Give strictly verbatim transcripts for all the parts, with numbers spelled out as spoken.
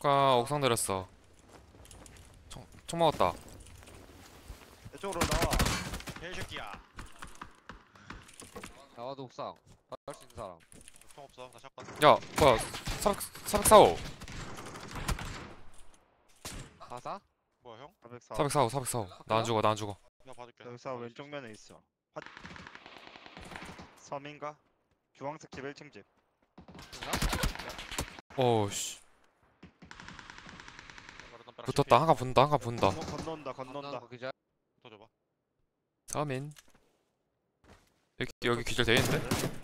가 옥상 내렸어. 총, 총 먹었다. 이쪽으로 나와. 개새끼야. 나와도 옥상 할 수 있는 사람. 총 없어. 나 샷건. 야 뭐야 사백 사백사오 가사? 뭐야 형? 사백사. 사백사오 사백사오 나 안 죽어 나 안 죽어. 내가 봐줄게. 사백사 왼쪽 면에 있어. 핫. 섬인가? 주황색 집 일 층 집. 오우씨 붙었다. 한가 붙는다 한가 붙는다. 건너, 건너온다 건너온다. 거 기절. 붙어줘봐. 서민 여기 여기 기절 돼있는데? 거기 있네.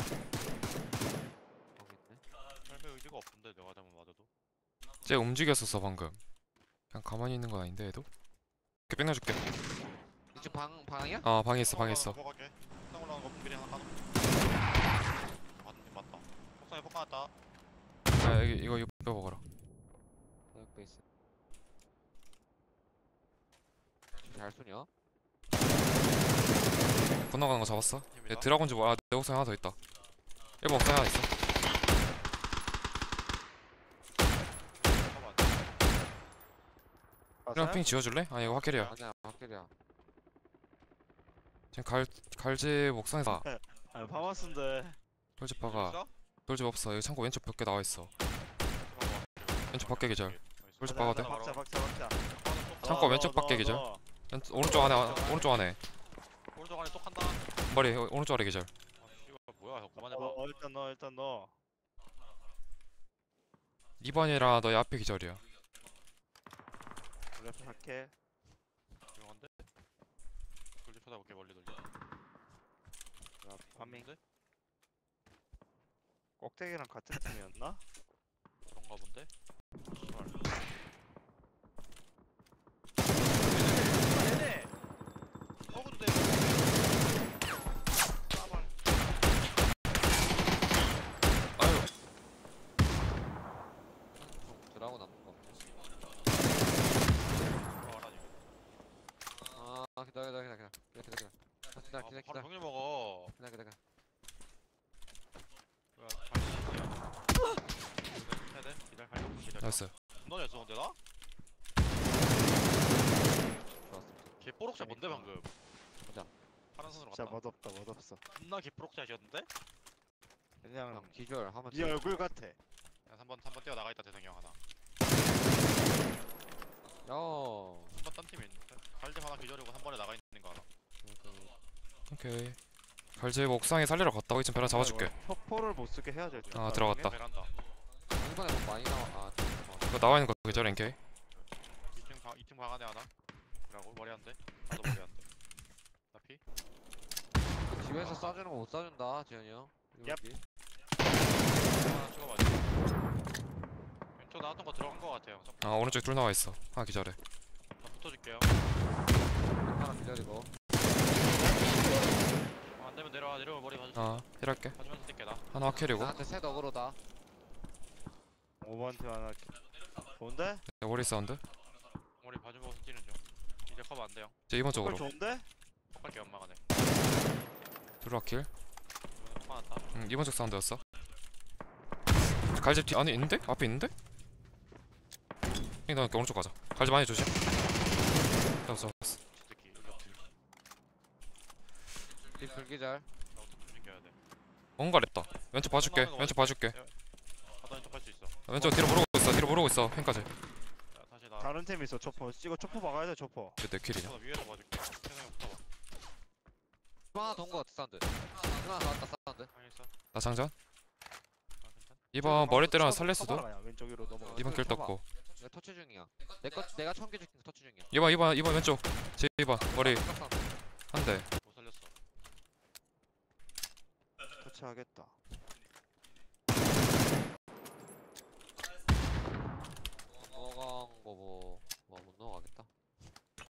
삶의 의지가 없는데 내가 잘못 맞아도. 쟤 움직였었어 방금. 그냥 가만히 있는 건 아닌데 얘도? 이렇게 뺑내줄게. 이쪽 방 방이야? 아 방에 있어 방에 있어. 들어갈게. 옥상 올라가는 거 분필이 하나 까놓고. 맞는 맞다. 옥상에 폭 까놨다. 아 여기 이거 이거 먹어라. 여기 베이스. 잘 쏘냐? 건너가는 거 잡았어? 얘 힘이다. 드라곤즈 뭐야? 아, 내 옥상에 하나 더 있다. 일 번 옥상에 하나 있어. 봐봐. 그냥 핑 지워줄래? 아니 이거 확킬이야. 아니야 확실이야. 지금 갈 갈집 옥상에서 아 파마스인데. 돌집 박아. 돌집 없어. 여기 창고 왼쪽 벽에 나와 있어. 왼쪽 밖에 계절. 돌집 박아도 돼? 박자 박자 박자. 창고 왼쪽 밖에 계절. 왼- 오른쪽 안에 아, 오른쪽 안에 오른쪽 안에 또 간다. 머리 어, 오른쪽 아래 계절. 아, 씨발 뭐야? 그만 해봐. 어, 어 일단 너 일단 너. 이 번이랑 너의 앞에 계절이야. 랩 할게. 조용한데? 돌집 쳐다볼게 멀리 돌려. 야, 파밍. 봤는데? 꼭대기랑 같은 팀이었나? 그런가 본데? 씨발. 얘네! 허군데. 까발. 아유 좀 드라고 남는 거 없네. 와라, 지금. 아 기다려 기다려 기다려 기다려 기다려 기다려. 아, 기다려 아, 기다려 바로 기다려 병일 먹어. 기다려 기다려. 뭐야, 발전이야. 해야 돼? 기다려, 발전 기다려. 나이스. 너네 쏘 근데 나? 좋았어. 걔 뽀록샷 뭔데 방금? 보자. 파란 선으로 진짜 갔다. 멋없다 멋없어. 존나 걔 뽀록샷이었는데? 그냥 그냥 기절 하면 네 얼굴 같아. 야, 삼 번, 삼 번 뛰어 나가 있다 대성이 형 하나. 야. 삼 번 딴 팀에 있는데. 갈집 하나 기절이고 한 번에 나가 있는 거 하나. 오케이. 갈집 옥상에 살리러 갔다. 이 층 벼랑 잡아줄게. 혁포를 못 쓰게 해야 될 듯. 아, 들어갔다. 베란다. 이번에 뭐 많이 나와. 아 잠깐만. 이거 나와 있는 거 계절 엔케이. 이 층 방, 이 층 방 안에 하나. 그러고 머리 한 대. 나도 머리 한 대. 나 피? 집에서 쏴주는 거 못 쏴준다 재현이 형. 얍. 여기. 하나 찍어봐줘. 왼쪽 나왔던 거 들어간 거 같아요. 저- 아 오른쪽에 둘 나와 있어. 하나 기절해. 나 붙어줄게요. 하나 기다리고. 어, 안 되면 내려와. 내려오면 머리 봐줘. 아 힐할게. 봐주면서 뛸게 나. 하나 확킬이고. 나한테 셋 어그로다. 오 번 팀 하나. 좋은데? 머리 사운드. 머리 봐주면서 뛰는 중. 이제 커버 안 돼요. 이제 이 번 헐 쪽으로. 좋은데? 폭갈게 엄마가 돼. 둘 확킬. 이번에 폭 맞았다. 응 이 번 쪽 사운드였어. 갈집 뒤 안에 있는데? 앞에 있는데? 형 너 오른쪽 가자. 갈집 안에 조심. 잡았어 잡았어. 새끼 여기 없지. 이 불기절. 나 어떻게 조심해야 돼. 뭔가 랬다. 왼쪽 봐줄게. 왼쪽 봐줄게. 하다 왼쪽 할수 있어. 왼쪽 뒤로 모르고 있어. 뒤로 모르고 있어. 펜까지. 야, 다시 나. 다른 팀 있어 초포. 이거 초포 막아야 돼 초포. 내 킬이냐? 나 위에서 봐줄게. 세상에 붙어봐. 하나 더 온 거 같아 사운드. 하나 나왔다 사운드. 알겠어. 나 장전. 아 괜찮. 이번 머리 때려 살릴 수도. 왼쪽 위로 넘어가. 이번 길 떴고. 내가 터치 중이야. 내거 내가 청개 줄게 터치 중이야. 이번 이번 이번 왼쪽. 제 이번 머리 사운드. 한 대. 못 살렸어. 터치하겠다. 넘어간 거뭐 뭐 못 넘어가겠다.